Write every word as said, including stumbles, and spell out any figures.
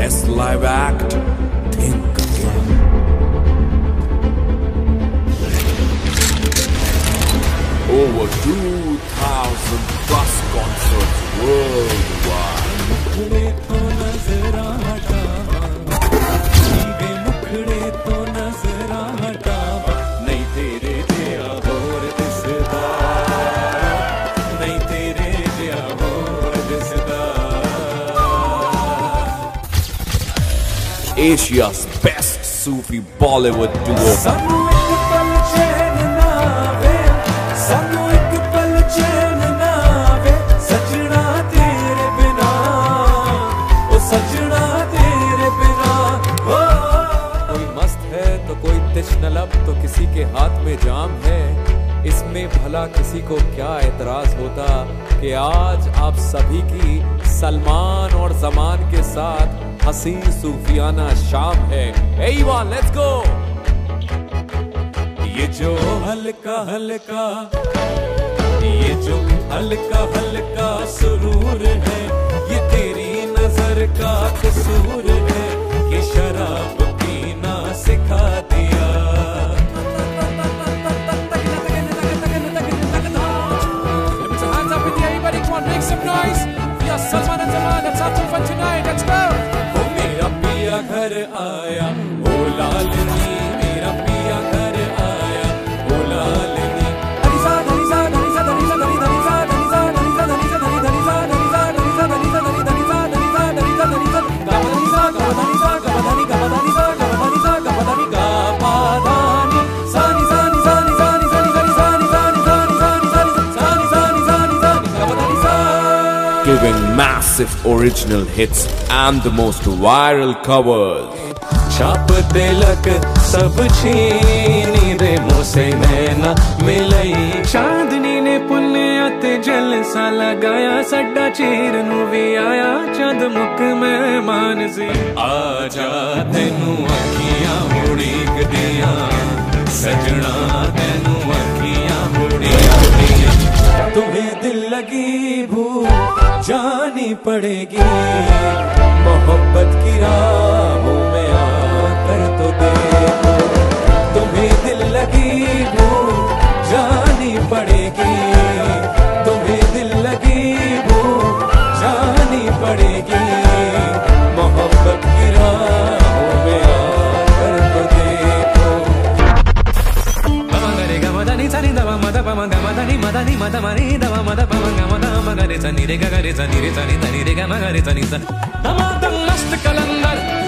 best live act, think again. Over two thousand plus concerts worldwide. Asia's best Sufi Bollywood duo. लब तो किसी के हाथ में जाम है, इसमें भला किसी को क्या एतराज होता कि आज आप सभी की सलमान और जमान के साथ हसी सूफियाना शाम है। Everyone let's go. ये जो हल्का हल्का ये जो हल्का हल्का सुरूर है, ये तेरी नजर का कसूर है कि शराब पीना सिखा दिया। Make some noise. We are Salman and Zaman. Let's have some fun tonight. Let's go. Oh, मेरा पिया घर आया, ओ लालनी, मेरा पिया घर आया, ओ लालनी। धनीसा धनीसा धनीसा धनीसा धनीसा धनीसा धनीसा धनीसा धनीसा धनीसा धनीसा धनीसा धनीसा धनीसा धनीसा धनीसा धनीसा धनीसा गबधानी गबधानी गबधानी गबधानी गबधानी सानी सानी सानी सानी सानी सानी सानी सानी सानी सानी सानी सानी सानी गबधानी सा। Giving massive original hits and the most viral covers. छाप तिलक सब छीनी दे मुझसे नैना मिलई, चांदनी ने पुन्ने आते जलसा लगाया, सड्डा चीर नू भी आया चंद मुख मेहमान सी। आजा तेनू अखियां उड़ीक दिया सजना, तेनू अखियां उड़ीक दिया। तुम्हें दिल लगी भूल जानी पड़ेगी, मोहब्बत की राहों में आकर तो देखो। तुम्हें दिल लगी भूल जानी पड़ेगी, तुम्हें दिल लगी भूल जानी पड़ेगी, मोहब्बत की राहों में आकर तो देखो। मगरे गमदानी सानी दवा मदा पमंगा मदानी मदानी मदा मनी दवा मदा पमंगा मदा मगरे सनी रे गगरे सनी रे सनी सनी रे ग मगरे सनी सा। दमादम मस्त कलंदर